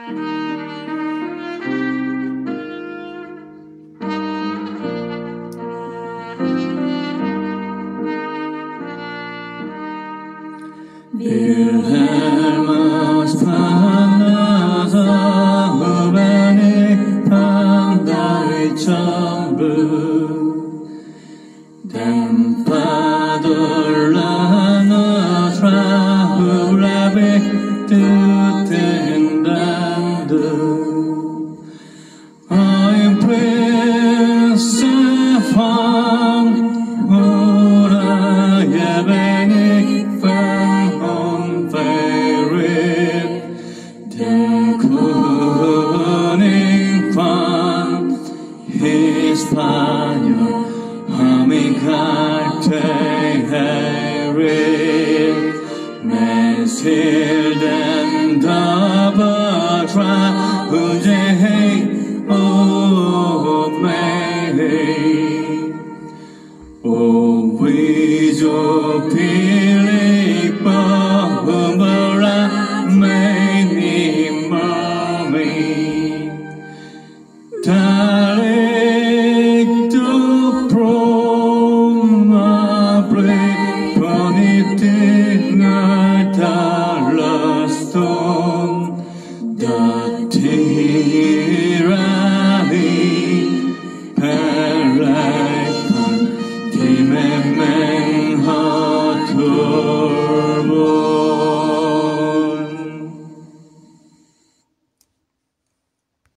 Wihelmus 만나서 후반에 밤다이 전부 Tempadurla trahulabe tutendando I'm principal ora yabene from favorite Kuning fan Hispania Hamikarte Harry Meshilden Dabatra Ujeh Oh May